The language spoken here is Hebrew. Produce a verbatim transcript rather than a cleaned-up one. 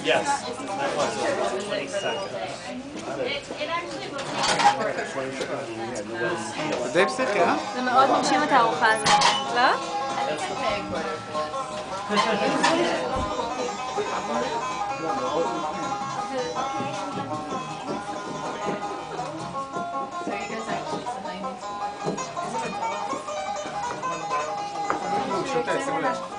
Yes, that was twenty seconds. זה די פסיכי, אה? זה מאוד מרשים את הארוחה הזאת, לא? שותה, שימו לב.